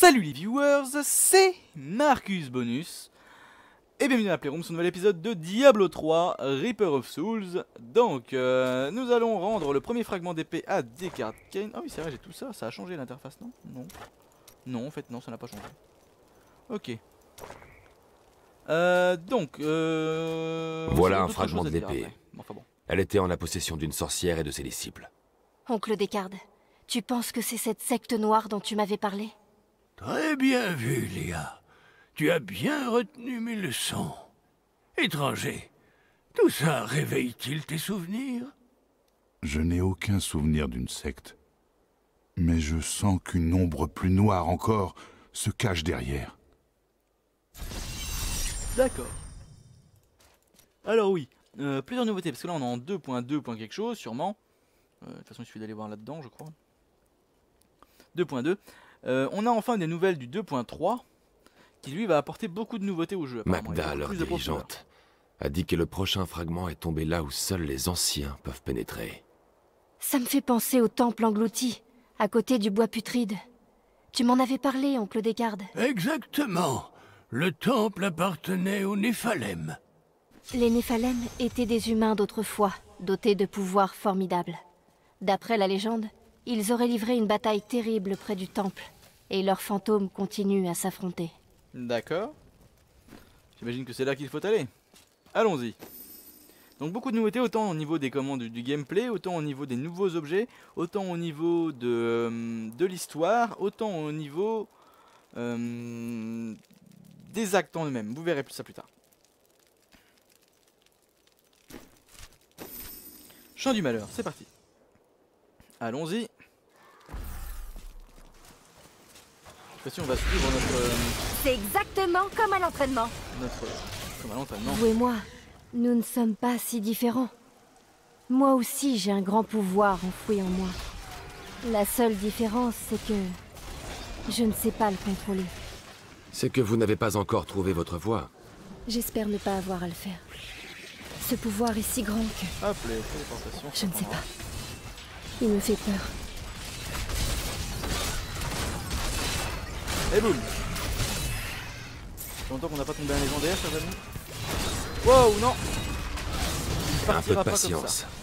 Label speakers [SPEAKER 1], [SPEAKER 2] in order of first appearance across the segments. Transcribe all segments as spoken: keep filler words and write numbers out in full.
[SPEAKER 1] Salut les viewers, c'est Marcus Bonus et bienvenue dans la Playroom sur un nouvel épisode de Diablo trois Reaper of Souls. Donc euh, nous allons rendre le premier fragment d'épée à Deckard Cain. Oh oui c'est vrai, j'ai tout ça, ça a changé l'interface, non? Non. Non en fait non, ça n'a pas changé. Ok. Euh, donc euh,
[SPEAKER 2] Voilà un fragment de l'épée.
[SPEAKER 1] Enfin, bon.
[SPEAKER 2] Elle était en la possession d'une sorcière et de ses disciples.
[SPEAKER 3] Oncle Deckard, tu penses que c'est cette secte noire dont tu m'avais parlé?
[SPEAKER 4] Très bien vu, Léa. Tu as bien retenu mes leçons. Étranger, tout ça réveille-t-il tes souvenirs?
[SPEAKER 5] Je n'ai aucun souvenir d'une secte. Mais je sens qu'une ombre plus noire encore se cache derrière.
[SPEAKER 1] D'accord. Alors oui, euh, plusieurs nouveautés, parce que là on est en deux point deux. quelque chose, sûrement. Euh, de toute façon il suffit d'aller voir là-dedans, je crois. deux point deux. Euh, on a enfin des nouvelles du deux point trois, qui lui va apporter beaucoup de nouveautés au jeu.
[SPEAKER 2] Magda, leur dirigeante, a dit que le prochain fragment est tombé là où seuls les anciens peuvent pénétrer.
[SPEAKER 3] Ça me fait penser au temple englouti, à côté du bois putride. Tu m'en avais parlé, oncle Deckard.
[SPEAKER 4] Exactement. Le temple appartenait aux Néphalem.
[SPEAKER 3] Les Néphalem étaient des humains d'autrefois, dotés de pouvoirs formidables. D'après la légende, ils auraient livré une bataille terrible près du temple, et leurs fantômes continuent à s'affronter.
[SPEAKER 1] D'accord. J'imagine que c'est là qu'il faut aller. Allons-y. Donc beaucoup de nouveautés, autant au niveau des commandes du, du gameplay, autant au niveau des nouveaux objets, autant au niveau de, euh, de l'histoire, autant au niveau euh, des actes en eux-mêmes. Vous verrez ça plus tard. Chant du malheur, c'est parti. Allons-y. Je sais pas si on va suivre notre... Euh,
[SPEAKER 3] C'est exactement comme à l'entraînement.
[SPEAKER 1] Notre... Comme à l'entraînement.
[SPEAKER 3] Vous et moi, nous ne sommes pas si différents. Moi aussi, j'ai un grand pouvoir enfoui en moi. La seule différence, c'est que... je ne sais pas le contrôler.
[SPEAKER 2] C'est que vous n'avez pas encore trouvé votre voie.
[SPEAKER 3] J'espère ne pas avoir à le faire. Ce pouvoir est si grand que...
[SPEAKER 1] Hop, les téléportations.
[SPEAKER 3] Je ne sais pas. Il me fait peur.
[SPEAKER 1] Et boum. Ça fait longtemps qu'on n'a pas tombé un légendaire, chers amis. Wow, non. Il
[SPEAKER 2] Un peu de
[SPEAKER 1] pas
[SPEAKER 2] patience.
[SPEAKER 1] comme ça.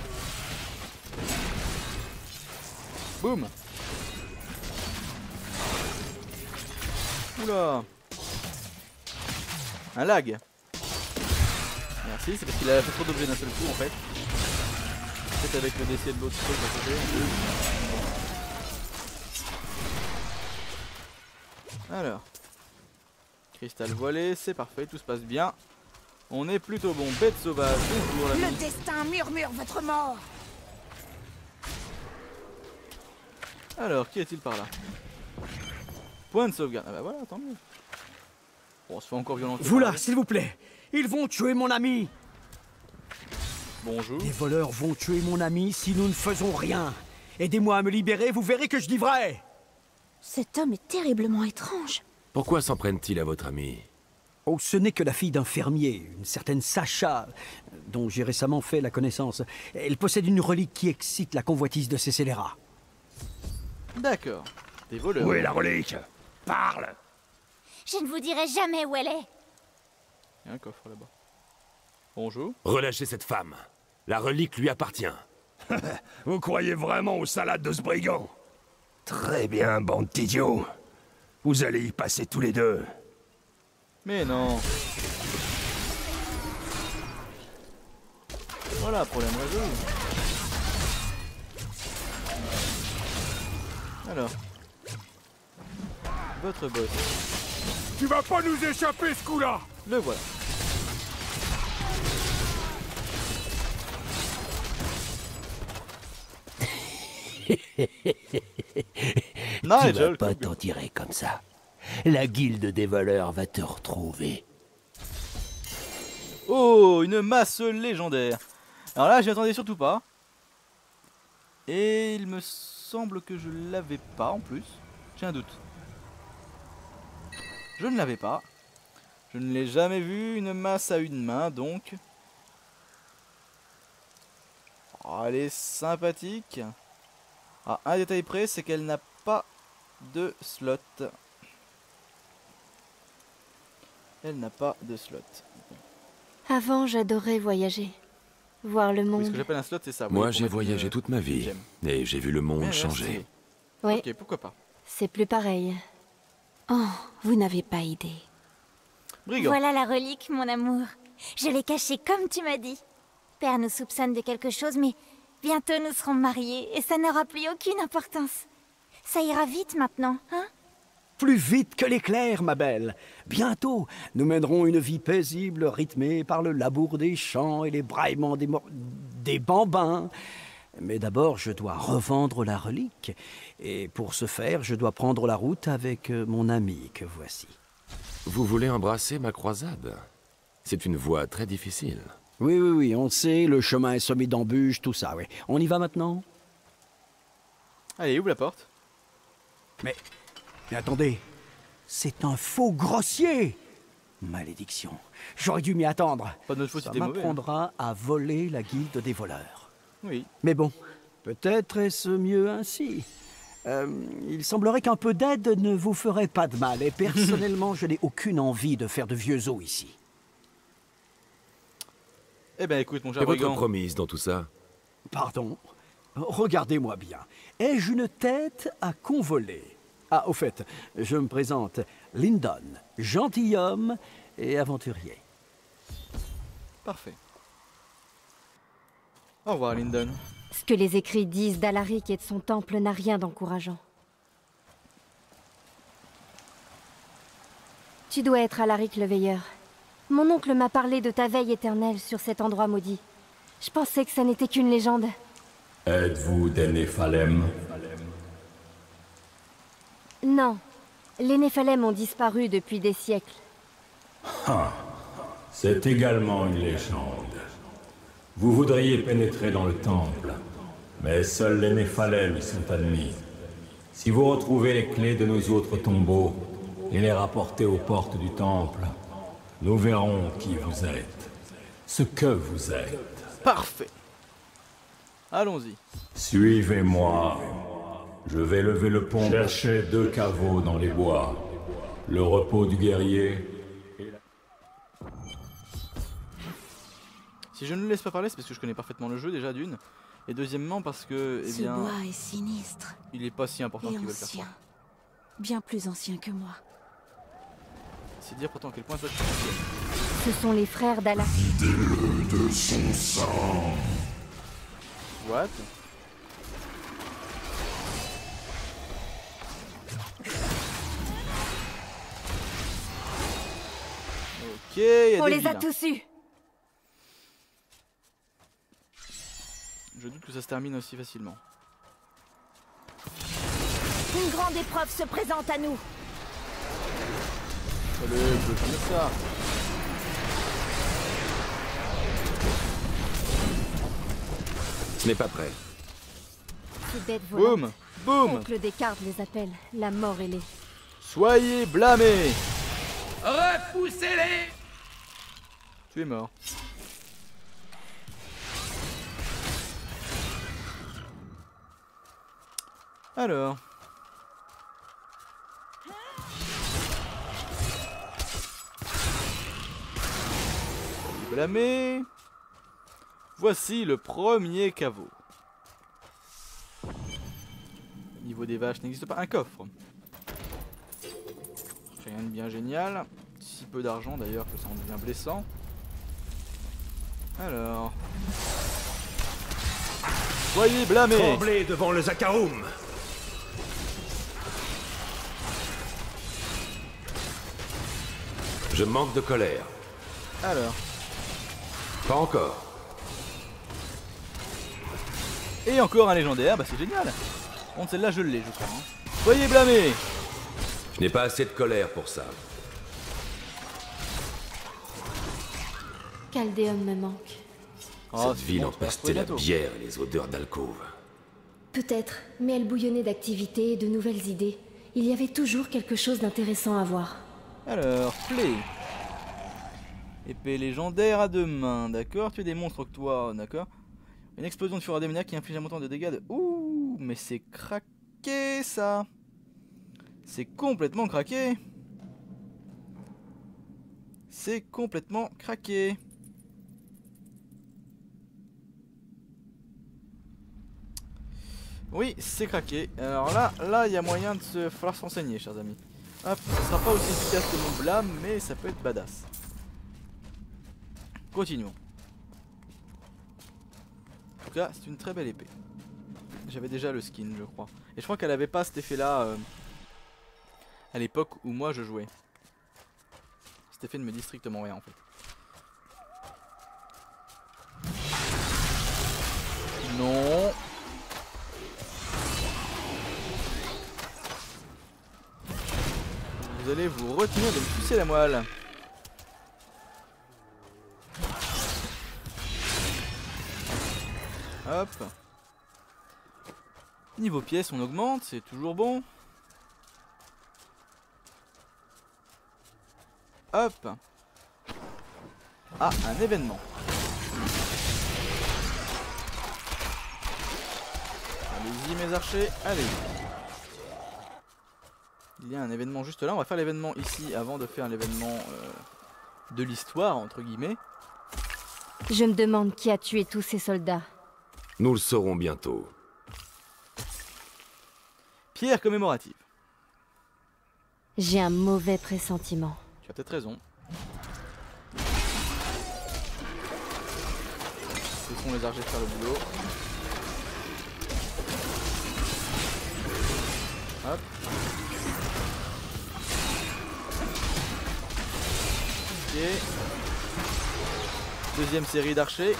[SPEAKER 1] Boum. Oula. Un lag. Merci, c'est parce qu'il a fait trop d'objets d'un seul coup en fait. Peut-être avec le décès de l'autre truc à côté. Alors. Cristal voilé, c'est parfait, tout se passe bien. On est plutôt bon. Bête sauvage, bonjour la
[SPEAKER 6] Le destin murmure votre mort.
[SPEAKER 1] Alors, qui est-il par là? Point de sauvegarde. Ah bah voilà, tant mieux. Bon, on se fait encore violenter.
[SPEAKER 7] Vous là, s'il vous plaît. Ils vont tuer mon ami.
[SPEAKER 1] Bonjour.
[SPEAKER 7] Les voleurs vont tuer mon ami si nous ne faisons rien. Aidez-moi à me libérer, vous verrez que je dis vrai.
[SPEAKER 6] Cet homme est terriblement étrange.
[SPEAKER 2] Pourquoi s'en prennent-ils à votre ami?
[SPEAKER 7] Oh, ce n'est que la fille d'un fermier, une certaine Sacha, dont j'ai récemment fait la connaissance. Elle possède une relique qui excite la convoitise de ces scélérats.
[SPEAKER 1] D'accord. Des voleurs.
[SPEAKER 4] Où est la relique? Parle!
[SPEAKER 6] Je ne vous dirai jamais où elle est.
[SPEAKER 1] Il y a un coffre là-bas. Bonjour.
[SPEAKER 2] Relâchez cette femme. La relique lui appartient.
[SPEAKER 4] Vous croyez vraiment aux salades de ce brigand? Très bien, bande d'idiots. Vous allez y passer tous les deux.
[SPEAKER 1] Mais non. Voilà, problème résolu. Alors. Votre boss.
[SPEAKER 4] Tu vas pas nous échapper ce coup-là!
[SPEAKER 1] Le voilà. Non,
[SPEAKER 8] Tu
[SPEAKER 1] déjà,
[SPEAKER 8] vas pas t'en tirer comme ça. La guilde des voleurs va te retrouver.
[SPEAKER 1] Oh, une masse légendaire. Alors là, j'y attendais surtout pas. Et il me semble que je l'avais pas en plus. J'ai un doute. Je ne l'avais pas. Je ne l'ai jamais vu, une masse à une main, donc. Oh, elle est sympathique. Ah, un détail près, c'est qu'elle n'a pas de slot. Elle n'a pas de slot.
[SPEAKER 3] Avant, j'adorais voyager. Voir le
[SPEAKER 1] Oui, ce
[SPEAKER 3] monde.
[SPEAKER 1] que j'appelle un slot, c'est ça.
[SPEAKER 2] Moi,
[SPEAKER 1] oui,
[SPEAKER 2] j'ai
[SPEAKER 1] pour mettre
[SPEAKER 2] voyagé
[SPEAKER 1] une-
[SPEAKER 2] toute ma vie,
[SPEAKER 1] j'aime.
[SPEAKER 2] et j'ai vu le monde
[SPEAKER 1] Ouais, ouais,
[SPEAKER 2] changer.
[SPEAKER 3] Oui,
[SPEAKER 1] Ok, pourquoi pas.
[SPEAKER 3] c'est plus pareil.
[SPEAKER 6] Oh, vous n'avez pas idée.
[SPEAKER 1] Brigand.
[SPEAKER 6] Voilà la relique, mon amour. Je l'ai cachée comme tu m'as dit. Père nous soupçonne de quelque chose, mais bientôt nous serons mariés et ça n'aura plus aucune importance. Ça ira vite maintenant, hein?
[SPEAKER 7] Plus vite que l'éclair, ma belle. Bientôt, nous mènerons une vie paisible, rythmée par le labour des champs et les braillements des, mor- des bambins. Mais d'abord, je dois revendre la relique. Et pour ce faire, je dois prendre la route avec euh, mon ami que voici.
[SPEAKER 2] Vous voulez embrasser ma croisade? C'est une voie très difficile.
[SPEAKER 7] Oui, oui, oui, on le sait, le chemin est semé d'embûches, tout ça, oui. On y va maintenant?
[SPEAKER 1] Allez, ouvre la porte.
[SPEAKER 7] Mais, mais attendez, c'est un faux grossier! Malédiction, j'aurais dû m'y attendre.
[SPEAKER 1] Pas de notre faute si
[SPEAKER 7] Ça
[SPEAKER 1] t'es mauvais. hein.
[SPEAKER 7] m'apprendra à voler la guilde des voleurs.
[SPEAKER 1] Oui.
[SPEAKER 7] Mais bon, peut-être est-ce mieux ainsi. Euh, il semblerait qu'un peu d'aide ne vous ferait pas de mal, et personnellement, je n'ai aucune envie de faire de vieux os ici.
[SPEAKER 1] Eh ben écoute, mon cher
[SPEAKER 2] Et votre
[SPEAKER 1] brigand.
[SPEAKER 2] promise dans tout ça?
[SPEAKER 7] Pardon? Regardez-moi bien. Ai-je une tête à convoler? Ah, au fait, je me présente, Lyndon, gentilhomme et aventurier.
[SPEAKER 1] Parfait. Au revoir, Lyndon.
[SPEAKER 3] Ce que les écrits disent d'Alaric et de son temple n'a rien d'encourageant. Tu dois être Alaric le Veilleur. Mon oncle m'a parlé de ta veille éternelle sur cet endroit maudit. Je pensais que ça n'était qu'une légende.
[SPEAKER 9] Êtes-vous des Néphalem?
[SPEAKER 3] Non, les Néphalem ont disparu depuis des siècles.
[SPEAKER 9] Ah, c'est également une légende. Vous voudriez pénétrer dans le temple, mais seuls les Néphalem y sont admis. Si vous retrouvez les clés de nos autres tombeaux et les rapportez aux portes du temple, nous verrons qui vous êtes, ce que vous êtes.
[SPEAKER 1] Parfait. Allons-y.
[SPEAKER 9] Suivez-moi. Je vais lever le pont. Cherchez deux caveaux dans les bois. Le repos du guerrier.
[SPEAKER 1] Si je ne le laisse pas parler, c'est parce que je connais parfaitement le jeu déjà d'une. Et deuxièmement parce que, eh
[SPEAKER 6] Ce
[SPEAKER 1] bien,
[SPEAKER 6] bois est sinistre
[SPEAKER 1] il est pas si important
[SPEAKER 6] et
[SPEAKER 1] qu'ils veulent faire
[SPEAKER 6] ancien.
[SPEAKER 1] croire.
[SPEAKER 6] Bien plus ancien que moi.
[SPEAKER 1] C'est dire pourtant à quel point toi tu es ancienne.
[SPEAKER 3] Ce sont les frères d'Alaric.
[SPEAKER 5] De son sang.
[SPEAKER 1] What? Ok, y a
[SPEAKER 3] On
[SPEAKER 1] des
[SPEAKER 3] les a
[SPEAKER 1] vilains.
[SPEAKER 3] tous eus.
[SPEAKER 1] Je doute que ça se termine aussi facilement.
[SPEAKER 6] Une grande épreuve se présente à nous.
[SPEAKER 1] Allez, je peux finir ça.
[SPEAKER 2] Ce n'est pas prêt.
[SPEAKER 3] Ces bêtes volantes.
[SPEAKER 1] Boum, boum.
[SPEAKER 3] Oncle Descartes les appelle la mort ailée.
[SPEAKER 1] Soyez blâmés.
[SPEAKER 8] Repoussez-les!
[SPEAKER 1] Tu es mort. Alors. Blâmé. Voici le premier caveau. Au niveau des vaches n'existe pas un coffre. Rien de bien génial. Si peu d'argent d'ailleurs que ça en devient blessant. Alors. Soyez blâmés.
[SPEAKER 8] Tremblez devant le Zakarum!
[SPEAKER 2] Je manque de colère.
[SPEAKER 1] Alors.
[SPEAKER 2] Pas encore.
[SPEAKER 1] Et encore un légendaire, bah c'est génial. Bon, celle-là je l'ai, je crois. hein. Soyez blâmés.
[SPEAKER 2] Je n'ai pas assez de colère pour ça.
[SPEAKER 3] Chaldéum me manque.
[SPEAKER 1] Oh,
[SPEAKER 2] Cette
[SPEAKER 1] c'est
[SPEAKER 2] ville
[SPEAKER 1] bon, tu vas
[SPEAKER 2] empestait la
[SPEAKER 1] retrouver
[SPEAKER 2] bière et les odeurs d'alcôve.
[SPEAKER 3] Peut-être, mais elle bouillonnait d'activités et de nouvelles idées. Il y avait toujours quelque chose d'intéressant à voir.
[SPEAKER 1] bientôt. Alors, play. Épée légendaire à deux mains, d'accord. Tu es des monstres octoires, d'accord. Une explosion de fureur démoniaque qui inflige un montant de dégâts de... Ouh, mais c'est craqué ça. C'est complètement craqué. C'est complètement craqué. Oui, c'est craqué. Alors là, là, il y a moyen de se falloir s'enseigner, chers amis. Hop, ce sera pas aussi efficace que mon blâme, mais ça peut être badass. Continuons. En tout cas, c'est une très belle épée. J'avais déjà le skin, je crois. Et je crois qu'elle avait pas cet effet-là euh, à l'époque où moi je jouais. Cet effet ne me dit strictement rien en fait. Non. Vous allez vous retenir de me pousser la moelle. Hop. Niveau pièces, on augmente, c'est toujours bon. Hop. Ah, un événement. Allez-y mes archers, allez. Il y a un événement juste là, on va faire l'événement ici avant de faire l'événement euh, de l'histoire, entre guillemets.
[SPEAKER 3] Je me demande qui a tué tous ces soldats.
[SPEAKER 2] Nous le saurons bientôt.
[SPEAKER 1] Pierre commémorative.
[SPEAKER 3] J'ai un mauvais pressentiment.
[SPEAKER 1] Tu as peut-être raison. Laissons les archers faire le boulot. Hop. Ok. Deuxième série d'archers.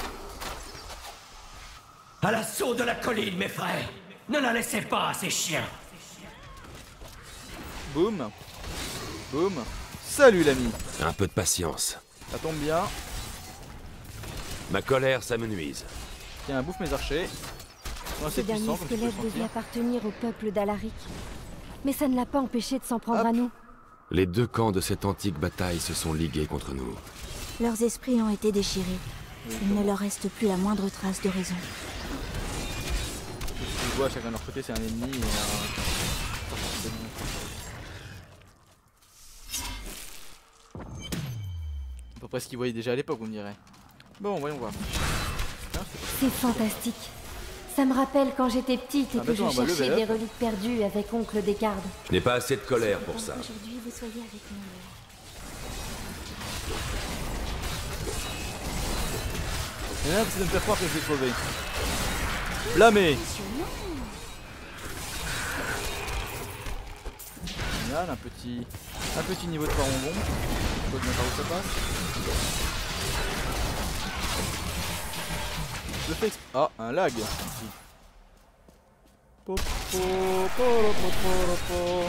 [SPEAKER 8] À l'assaut de la colline, mes frères! Ne la laissez pas à ces chiens!
[SPEAKER 1] Boum. Boum. Salut l'ami.
[SPEAKER 2] Un peu de patience.
[SPEAKER 1] Ça tombe bien.
[SPEAKER 2] Ma colère, ça me nuise.
[SPEAKER 1] Tiens, bouffe mes archers. Ils sont
[SPEAKER 3] Ce
[SPEAKER 1] assez
[SPEAKER 3] dernier
[SPEAKER 1] puissants comme tu peux le
[SPEAKER 3] squelette devait
[SPEAKER 1] sentir.
[SPEAKER 3] appartenir au peuple d'Alaric. Mais ça ne l'a pas empêché de s'en prendre
[SPEAKER 1] Hop.
[SPEAKER 3] à nous.
[SPEAKER 2] Les deux camps de cette antique bataille se sont ligués contre nous.
[SPEAKER 6] Leurs esprits ont été déchirés.
[SPEAKER 1] Oui,
[SPEAKER 6] Il ne
[SPEAKER 1] comment
[SPEAKER 6] leur reste plus la moindre trace de raison.
[SPEAKER 1] Tu vois, chacun de leur côté, c'est un ennemi et un... C'est bon. À peu près ce qu'ils voyaient déjà à l'époque, vous me direz. Bon, voyons voir.
[SPEAKER 3] C'est fantastique. Ça me rappelle quand j'étais petite et
[SPEAKER 1] Ah,
[SPEAKER 3] que je
[SPEAKER 1] attends, on va
[SPEAKER 3] cherchais
[SPEAKER 1] lever
[SPEAKER 3] des
[SPEAKER 1] up.
[SPEAKER 3] reliques perdues avec oncle Descartes.
[SPEAKER 2] Je n'ai pas assez de colère pour ça.
[SPEAKER 6] Aujourd'hui, vous soyez avec nous.
[SPEAKER 1] Il y en a un qui essaie de me faire croire que je vais crever. Blâmé. Génial, un petit, un petit niveau de parambon. Je peux mettre où ça passe. Je fais exp... Ah, un lag. Ici. Po, po, po, po, po, po, po.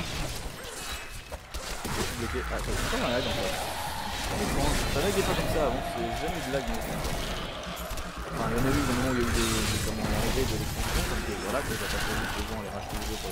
[SPEAKER 1] Je suis bloqué. Ah, ça c'est pas un lag en fait. Ça laguait pas comme ça avant, c'est jamais de lag. Enfin, il y en a eu des moments où il y a eu des, des comment, l'arrivée de l'extension, comme que voilà, que j'ai pas prévu que les gens allaient racheter le jeu pour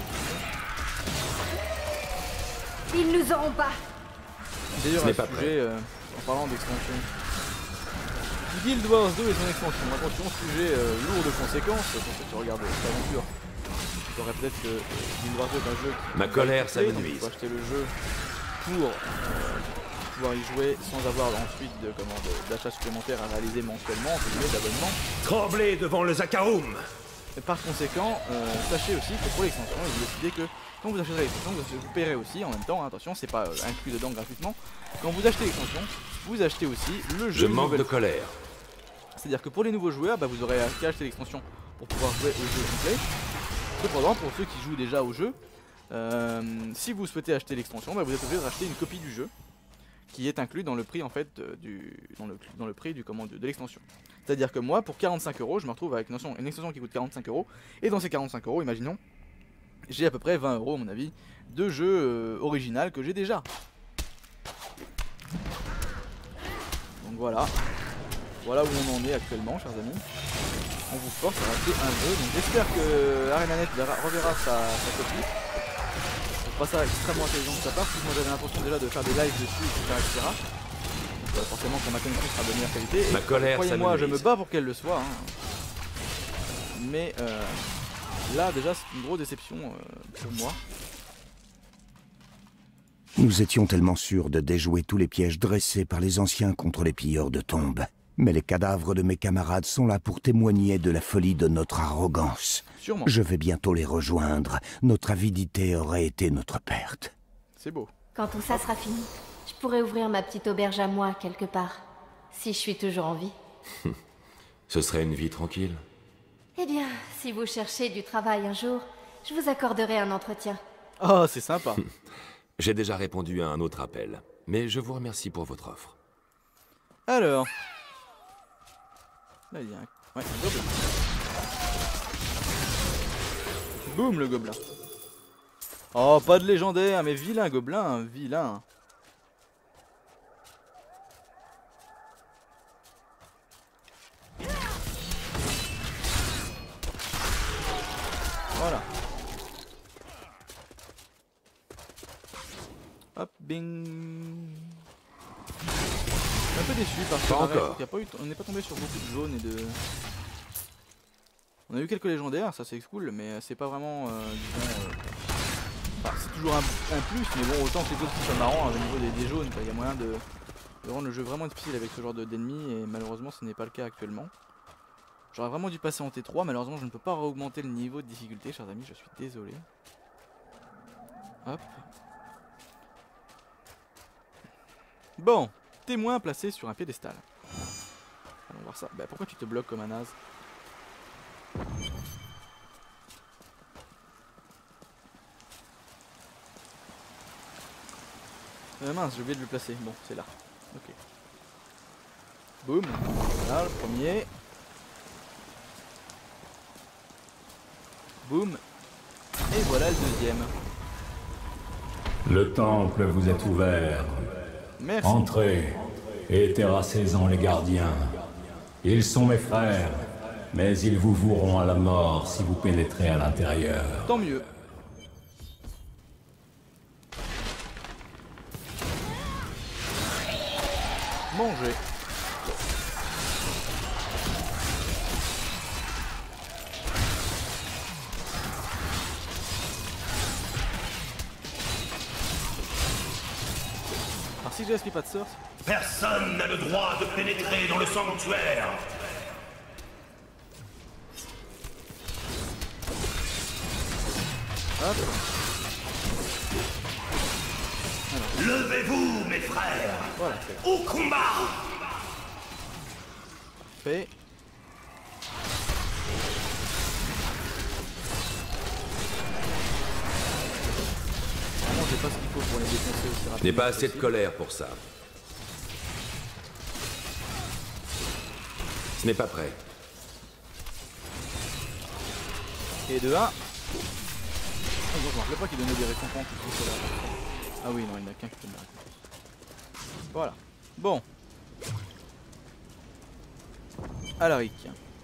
[SPEAKER 1] l'extension.
[SPEAKER 3] Ils nous auront pas.
[SPEAKER 1] D'ailleurs,
[SPEAKER 2] Ce n'est
[SPEAKER 1] à
[SPEAKER 2] pas
[SPEAKER 1] ce sujet, euh, en parlant d'extension, Guild Wars deux et son extension. Attention, sujet euh, lourd de conséquences pour ceux qui regardent cette aventure. Tu saurais peut-être que euh, Guild Wars deux est un jeu qui...
[SPEAKER 2] Ma colère, ça me
[SPEAKER 1] donc
[SPEAKER 2] nuise.
[SPEAKER 1] il faut acheter le jeu pour euh, pouvoir y jouer sans avoir ensuite de, comment, de, d'achat supplémentaires à réaliser mensuellement, entre guillemets, d'abonnement.
[SPEAKER 8] Tremblez devant le Zakarum!
[SPEAKER 1] Et par conséquent, euh, sachez aussi que pour l'extension, vous décidez que quand vous achèterez l'extension, vous, vous paierez aussi en même temps, hein, attention, c'est pas euh, inclus dedans gratuitement. Quand vous achetez l'extension, vous achetez aussi le jeu.
[SPEAKER 2] Je
[SPEAKER 1] une
[SPEAKER 2] manque de
[SPEAKER 1] nouvelle fois.
[SPEAKER 2] colère.
[SPEAKER 1] C'est-à-dire que pour les nouveaux joueurs, bah, vous aurez qu'à acheter l'extension pour pouvoir jouer au jeu complet. Cependant, pour ceux qui jouent déjà au jeu, euh, si vous souhaitez acheter l'extension, bah, vous êtes obligé de racheter une copie du jeu qui est inclus dans le prix en fait euh, du dans le, dans le prix du comment de, de l'extension. C'est-à-dire que moi, pour quarante-cinq euros, je me retrouve avec une extension, une extension qui coûte quarante-cinq euros, et dans ces quarante-cinq euros, imaginons, j'ai à peu près vingt euros à mon avis de jeu euh, original que j'ai déjà. Donc voilà, voilà où on en est actuellement, chers amis. On vous force à racheter un jeu, donc j'espère que ArenaNet verra, reverra sa, sa copie. Je trouve pas ça extrêmement intelligent de sa part, parce que moi j'avais l'intention déjà de faire des lives dessus, et cetera et cetera. Donc, euh, forcément que ma connexion sera de meilleure qualité. Et
[SPEAKER 2] Ma colère, ça
[SPEAKER 1] croyez-moi,
[SPEAKER 2] me
[SPEAKER 1] je me
[SPEAKER 2] nuise.
[SPEAKER 1] bats pour qu'elle le soit. Hein. Mais euh, là déjà c'est une grosse déception euh, pour moi.
[SPEAKER 8] Nous étions tellement sûrs de déjouer tous les pièges dressés par les anciens contre les pilleurs de tombes. Mais les cadavres de mes camarades sont là pour témoigner de la folie de notre arrogance.
[SPEAKER 1] Sûrement.
[SPEAKER 8] Je vais bientôt les rejoindre. Notre avidité aurait été notre perte.
[SPEAKER 1] C'est beau.
[SPEAKER 3] Quand tout ça sera fini, je pourrais ouvrir ma petite auberge à moi quelque part. Si je suis toujours en vie.
[SPEAKER 2] Ce serait une vie tranquille.
[SPEAKER 3] Eh bien, si vous cherchez du travail un jour, je vous accorderai un entretien.
[SPEAKER 1] Oh, c'est sympa.
[SPEAKER 2] J'ai déjà répondu à un autre appel, mais je vous remercie pour votre offre.
[SPEAKER 1] Alors... Là, il y a un... Ouais, un gobelin. Boum, le gobelin. Oh, pas de légendaire, mais vilain gobelin, vilain. Voilà. Hop, bing. Un peu déçu parce que
[SPEAKER 2] Pas
[SPEAKER 1] pareil,
[SPEAKER 2] encore.
[SPEAKER 1] y a pas eu, on n'est pas tombé sur beaucoup de jaunes et de... On a eu quelques légendaires, ça c'est cool, mais c'est pas vraiment... Euh, disons, euh... enfin, c'est toujours un, un plus, mais bon, autant que les autres qui sont marrants au niveau des, des jaunes, il y a moyen de, de rendre le jeu vraiment difficile avec ce genre d'ennemis, et malheureusement ce n'est pas le cas actuellement. J'aurais vraiment dû passer en T trois, malheureusement je ne peux pas augmenter le niveau de difficulté, chers amis, je suis désolé. Hop. Bon, témoin placé sur un piédestal. Allons voir ça. Bah pourquoi tu te bloques comme un naze? Euh, mince, j'ai oublié de le placer. Bon, c'est là. Ok. Boum. Voilà le premier. Boum. Et voilà le deuxième.
[SPEAKER 9] Le temple vous est ouvert.
[SPEAKER 1] Merci.
[SPEAKER 9] Entrez et terrassez-en les gardiens. Ils sont mes frères, mais ils vous voueront à la mort si vous pénétrez à l'intérieur.
[SPEAKER 1] Tant mieux. Manger. Alors si je n'esprit pas de sorte.
[SPEAKER 10] Personne n'a le droit de pénétrer dans le sanctuaire.
[SPEAKER 1] Hop.
[SPEAKER 10] Levez-vous, mes frères.
[SPEAKER 1] Voilà,
[SPEAKER 10] au combat.
[SPEAKER 1] Fait. Vraiment, j'ai pas ce qu'il faut pour les défoncer aussi rapidement.
[SPEAKER 2] Je n'ai pas assez de
[SPEAKER 1] possible.
[SPEAKER 2] colère pour ça. Ce n'est pas prêt.
[SPEAKER 1] Et de un. Oh, bon, je me rappelais pas qu'il donnait des récompenses. Tout ça, là. Ah oui, non, il n'y en a qu'un qui donne des récompenses. Voilà. Bon. Alaric.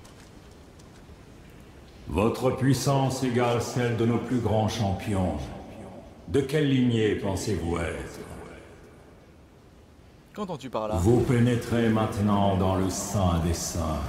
[SPEAKER 9] Votre puissance égale celle de nos plus grands champions. De quelle lignée pensez-vous être?
[SPEAKER 1] Qu'entends-tu par là?
[SPEAKER 9] Vous pénétrez maintenant dans le Saint des Saints.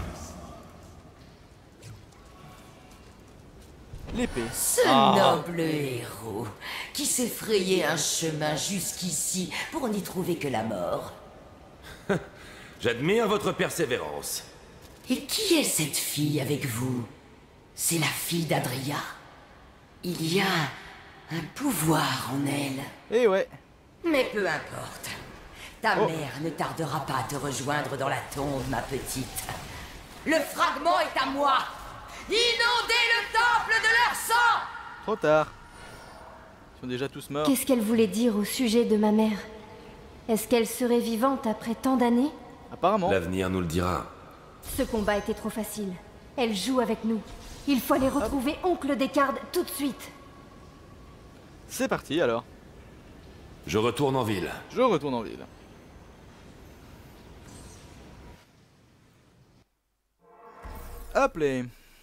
[SPEAKER 1] L'épée.
[SPEAKER 11] Ce
[SPEAKER 1] Ah.
[SPEAKER 11] noble héros qui s'est frayé un chemin jusqu'ici pour n'y trouver que la mort.
[SPEAKER 2] J'admire votre persévérance.
[SPEAKER 11] Et qui est cette fille avec vous? C'est la fille d'Adria. Il y a un pouvoir en elle.
[SPEAKER 1] Eh ouais.
[SPEAKER 11] Mais peu importe. Ta
[SPEAKER 1] Oh.
[SPEAKER 11] mère ne tardera pas à te rejoindre dans la tombe, ma petite. Le fragment est à moi. Inondez le temple de leur sang!
[SPEAKER 1] Trop tard. Ils sont déjà tous morts.
[SPEAKER 3] Qu'est-ce qu'elle voulait dire au sujet de ma mère? Est-ce qu'elle serait vivante après tant d'années?
[SPEAKER 1] Apparemment.
[SPEAKER 2] L'avenir nous le dira.
[SPEAKER 3] Ce combat était trop facile. Elle joue avec nous. Il faut aller retrouver Oncle Descartes tout de suite.
[SPEAKER 1] C'est parti alors.
[SPEAKER 2] Je retourne en ville.
[SPEAKER 1] Je retourne en ville. Hop les.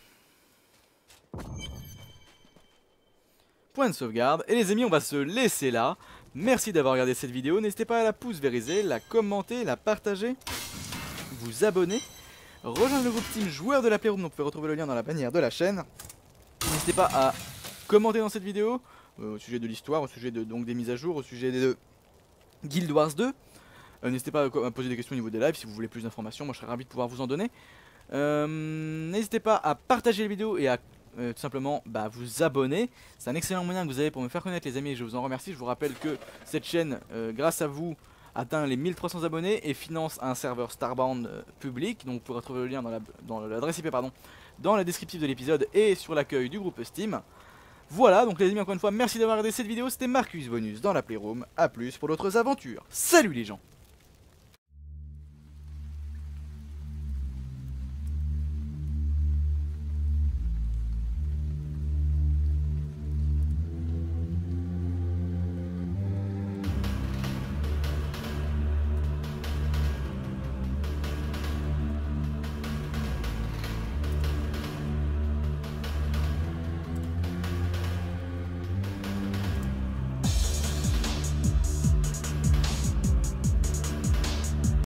[SPEAKER 1] Point de sauvegarde. Et les amis, on va se laisser là. Merci d'avoir regardé cette vidéo. N'hésitez pas à la pouce vériser, la commenter, la partager, vous abonner, rejoindre le groupe Team Joueurs de la Playroom. Donc vous pouvez retrouver le lien dans la bannière de la chaîne. N'hésitez pas à commenter dans cette vidéo, euh, au sujet de l'histoire, au sujet de, donc, des mises à jour, au sujet de Guild Wars deux. Euh, N'hésitez pas à, à poser des questions au niveau des lives si vous voulez plus d'informations, moi je serais ravi de pouvoir vous en donner. Euh, N'hésitez pas à partager les vidéos et à euh, tout simplement bah, vous abonner. C'est un excellent moyen que vous avez pour me faire connaître les amis et je vous en remercie. Je vous rappelle que cette chaîne, euh, grâce à vous, atteint les mille trois cents abonnés et finance un serveur Starbound euh, public. Donc vous pourrez retrouver le lien dans l'adresse I P pardon, dans la descriptive de l'épisode et sur l'accueil du groupe Steam. Voilà, donc les amis, encore une fois, merci d'avoir regardé cette vidéo. C'était Marcus Bonus dans la Playroom. A plus pour d'autres aventures. Salut les gens!